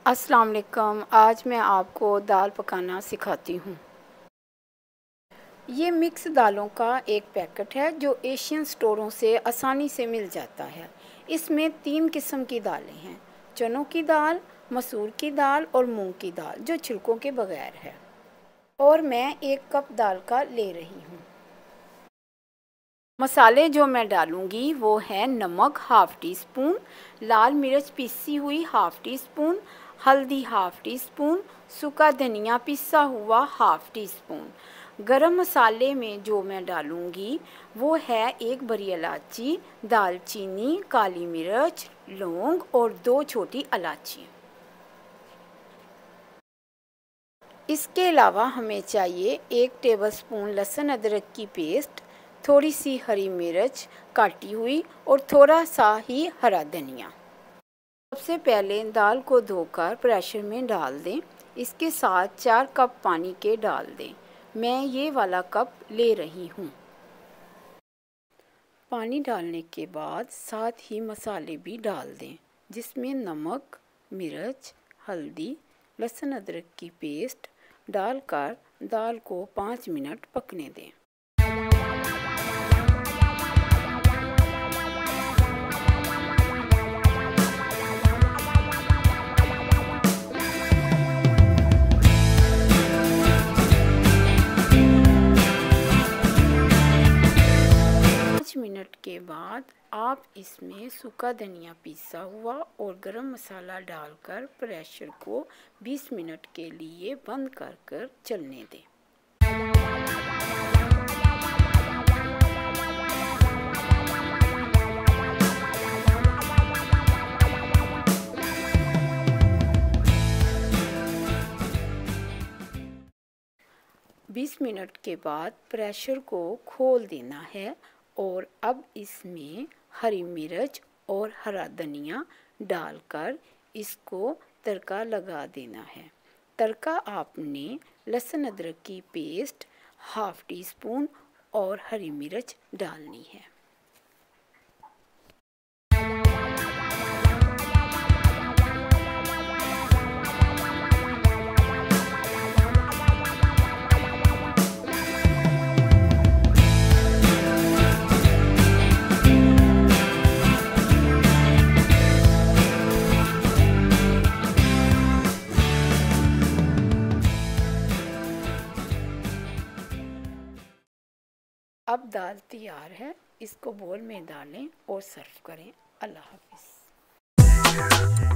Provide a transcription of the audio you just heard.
अस्सलाम वालेकुम। आज मैं आपको दाल पकाना सिखाती हूँ। ये मिक्स दालों का एक पैकेट है जो एशियन स्टोरों से आसानी से मिल जाता है। इसमें 3 किस्म की दालें हैं, चनों की दाल, मसूर की दाल और मूंग की दाल जो छिलकों के बगैर है। और मैं 1 कप दाल का ले रही हूँ। मसाले जो मैं डालूँगी वो है नमक हाफ़ टी स्पून, लाल मिर्च पिसी हुई हाफ़ टी स्पून, हल्दी हाफ़ टी स्पून, सूखा धनिया पिसा हुआ हाफ़ टी स्पून। गरम मसाले में जो मैं डालूँगी वो है 1 बड़ी इलायची, दालचीनी, काली मिर्च, लौंग और 2 छोटी इलायची। इसके अलावा हमें चाहिए 1 टेबलस्पून लहसुन अदरक की पेस्ट, थोड़ी सी हरी मिर्च काटी हुई और थोड़ा सा ही हरा धनिया। सबसे पहले दाल को धोकर प्रेशर में डाल दें। इसके साथ 4 कप पानी के डाल दें। मैं ये वाला कप ले रही हूँ। पानी डालने के बाद साथ ही मसाले भी डाल दें, जिसमें नमक, मिर्च, हल्दी, लहसुन अदरक की पेस्ट डालकर दाल को 5 मिनट पकने दें। मिनट के बाद आप इसमें सूखा धनिया पिसा हुआ और गरम मसाला डालकर प्रेशर को 20 मिनट के लिए बंद कर चलने दें। बीस मिनट के बाद प्रेशर को खोल देना है और अब इसमें हरी मिर्च और हरा धनिया डालकर इसको तड़का लगा देना है। तड़का आपने लहसुन अदरक की पेस्ट हाफ़ टी स्पून और हरी मिर्च डालनी है। अब दाल तैयार है, इसको बोल में डालें और सर्व करें। अल्लाह हाफ़िज़।